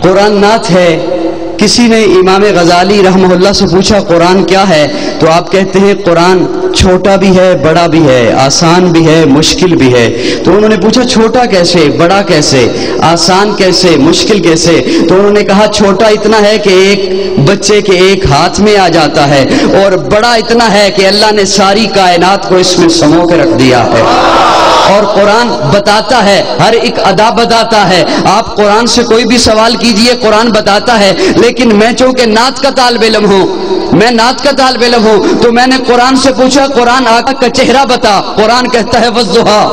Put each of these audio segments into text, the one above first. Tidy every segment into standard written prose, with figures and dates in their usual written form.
قرآن نعت ہے. کسی نے امام غزالی رحمہ اللہ سے پوچھا قرآن کیا ہے؟ تو آپ کہتے ہیں قرآن چھوٹا بھی ہے بڑا بھی ہے، آسان بھی ہے مشکل بھی ہے. تو انہوں نے پوچھا چھوٹا کیسے، بڑا کیسے، آسان کیسے، مشکل کیسے؟ تو انہوں نے کہا چھوٹا اتنا ہے کہ ایک بچے کے ایک ہاتھ میں آ جاتا ہے، اور بڑا اتنا ہے کہ اللہ نے ساری کائنات کو اس میں سمو کے رکھ دیا ہے. اور قرآن بتاتا ہے، ہر ایک ادا بتاتا ہے. آپ قرآن سے کوئی بھی سوال کیجئے قرآن بتاتا ہے. لیکن میں چونکہ نعت کا طالب علم ہوں، تو میں نے قرآن سے پوچھا قرآن آقا کا چہرہ بتا. قرآن کہتا ہے والضحیٰ.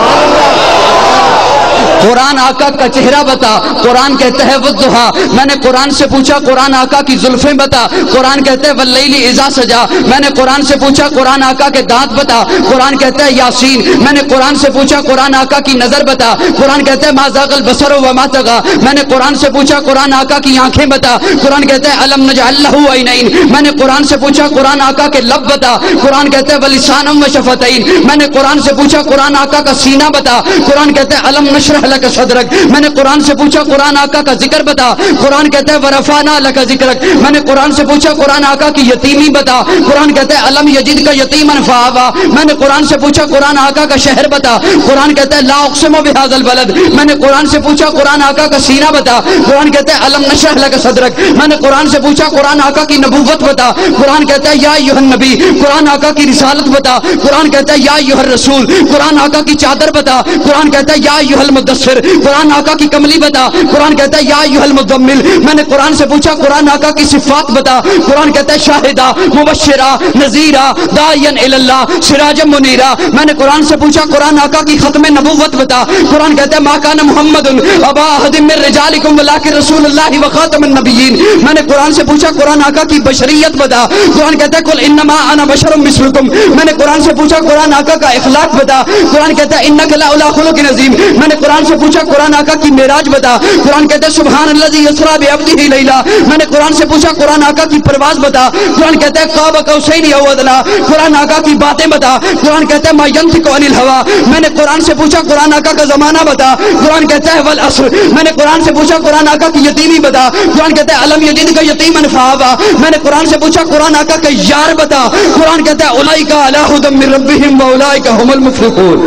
قرآن آقا کا چہرہ بتا. قرآن کہتا ہے والضحیٰ. میں نے قرآن سے پوچھا قرآن آقا کی زلفیں بتا. قرآن کہتا ہے واللیل اذا سجا. میں نے قرآن سے پوچھا قرآن آقا کے دانت بتا. قرآن کہتا ہے یاسین. میں نے قرآن سے پوچھا قرآن آقا کی نظر بتا. قرآن کہتا ہے ما زاغ البصر وما طغى. میں نے قرآن سے پوچھا قرآن آقا کی آنکھیں بتا. قرآن کہتا ہے الم نجعل له عینین. میں نے قرآن سے پوچھا قرآن آقا کے لب بتا. قرآن کہتا ہے ولسانا وشفتین. میں نے قرآن سے پوچھا قرآن آقا کا سینہ بتا. قرآن کہتا ہے الم نشرح لک صدرک. میں نے قرآن سے پوچھا قرآن آقا کا ذکر بتا. قرآن کہتا ہے ورفعنا لک ذکرک. میں نے قرآن سے پوچھا قرآن آقا کی یتیمی بتا. قرآن کہتا ہے الم یجدک یتیما فآوی. میں نے قرآن سے پوچھا قرآن آقا کا شہر بتا. قرآن کہتا ہے لا اقسم بہذا البلد. میں نے قرآن سے پوچھا قرآن آقا کا سینہ بتا. قرآن کہتا ہے الم نشرح لک صدرک. میں نے قرآن سے پوچھا قرآن آقا کی نبوت بتا. قرآن کہتا ہے یا ایھا النبی. قرآن آقا کی رسالت بتا. قرآن کہتا ہے یا ایھا الرسول. قرآن آقا کی چادر بتا. قرآن کہتا ہے یا ایھا المدثر. قرآن آقا کی کملی بتا. قرآن کہتا ہے یا ایھا المزمل. میں نے قرآن سے پوچھا قرآن آقا کی صفات بتا. قرآن کہتا ہے شاہدہ مبشرہ نذیرہ داعیا الی اللہ سراجا منیرہ. میں نے قرآن سے پوچھا قرآن آقا کی ختم نبوت بتا. قرآن کہتا ہے ما کان محمد ابا احد من رجالکم ولکن رسول اللہ وخاتم النبیین. میں نے قرآن سے پوچھا قرآن آقا کی بشریت بتا. قرآن کہتا ہے قل انما انا بشر مثلکم. میں نے قرآن سے پوچھا قرآن آقا کا اخلاق بتا. قرآن کہتا ہے انک لعلی خلق عظیم. میں نے قرآن سے پوچھا قرآن آقا کی معراج بتا. قرآن کہتا ہے سبحان الذی اسری بعبدہ لیلا. میں نے قرآن سے پوچھا قرآن آقا کی پرواز بتا. قرآن کہتا ہے قاب قوسین او ادنی. قرآن آقا کی باتیں بتا. قرآن کہتا ہے ما ینطق عن الهوى. میں نے قرآن سے پوچھا قرآن آقا کا زمانہ بتا. قرآن کہتا ہے والعصر. میں نے قرآن سے پوچھا قرآن آقا کی یتیمی بتا. قرآن کہتا ہے الم یجدک یتیما فآوی. میں نے قرآن سے پوچھا قرآن آقا کا یار بتا. قرآن کہتا ہے اولئک علی ھدی من ربہم واولئک ھم المفلحون.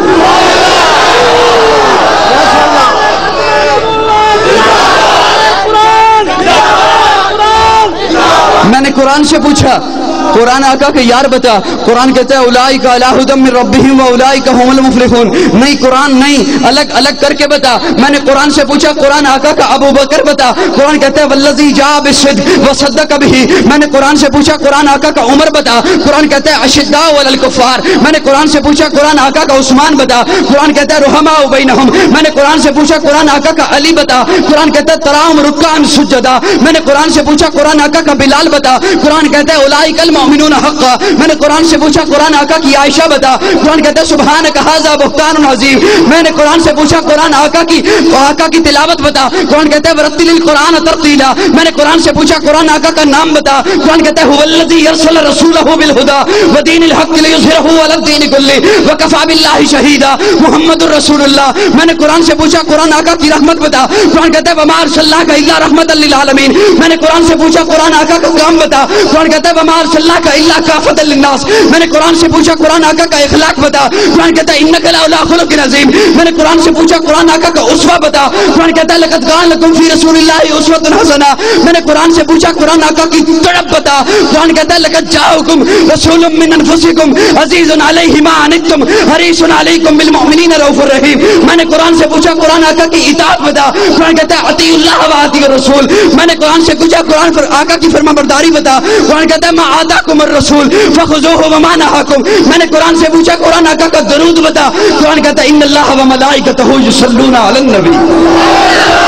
میں نے قرآن سے پوچھا قرآن آقا کا یار بتا. قرآن کہتا ہے اولئک علی ھدی من ربہم واولئک ھم المفلحون. نہیں قرآن نہیں، الگ الگ کر کے بتا. میں نے قرآن سے پوچھا قرآن آقا کا ابو بکر بتا. قرآن کہتا ہے والذی جاء بالصدق وصدق بہ. میں نے قرآن سے پوچھا قرآن آقا کا عمر بتا. قرآن کہتا ہے اشداء علی الکفار. میں نے قرآن سے پوچھا قرآن آقا کا عثمان بتا. قرآن کہتا ہے رحماء بینہم. میں نے قرآن سے پوچھا قرآن آقا کا علی بتا. قرآن کہتا ہے تراہم رکعا سجدا. میں نے قرآن سے پوچھا قرآن آقا کا بلال بتا. قرآن کہتا ہے اولئک المؤمنون حقا. میں نے قرآن سے پوچھا قرآن آقا کی عائشہ بتا. قرآن کہتا ہے سبحانک ھذا بہتان عظیم. میں نے قرآن سے پوچھا قرآن آقا کی تلاوت بتا. قرآن کہتا ہے ورتل القرآن ترتیلا. میں نے قرآن سے پوچھا قرآن آقا کا نام بتا. قرآن کہتا ہے ھو الذی ارسل رسولہ بالھدی ودین الحق لیظہرہ علی الدین کلہ وکفی باللہ شہیدا محمد الرسول اللہ. میں نے قرآن سے پوچھا قرآن آقا کی رحمت بتا. قرآن کہتا ہے وما ارسلناک الا رحمۃ للعالمین. میں نے قرآن سے پوچھا قرآن آقا کا کام بتا. قرآن کہتا ہے وما ارسلناک الا کافۃ للناس. میں نے قرآن سے پوچھا قرآن آقا کا اخلاق بتا. قرآن کہتا ہے انک لعلی خلق عظیم. میں نے قرآن سے پوچھا قرآن آقا کا اسوہ بتا. قرآن کہتا ہے لقد کان لکم فی رسول اللہ اسوۃ حسنہ. میں نے قرآن سے پوچھا قرآن آقا کی تڑپ بتا. قرآن کہتا ہے لقد جاءکم رسول من انفسکم عزیز علیہ ما عنتم حریص علیکم بالمؤمنین رؤوف الرحیم. میں نے قرآن سے پوچھا قرآن آقا کی اطاعت بتا. قرآن کہتا ہے اطیعوا اللہ واطیعوا الرسول. میں نے قرآن سے پوچھا قرآن پر آقا کی فرما برداری بتا. قرآن کہتا ہے ما آتاکم الرسول فخذوہ وما نہاکم. میں نے قرآن سے پوچھا قرآن آقا کا درود بتا. قرآن کہتا ہے ان اللہ و ملائکتہ یصلون علی النبی.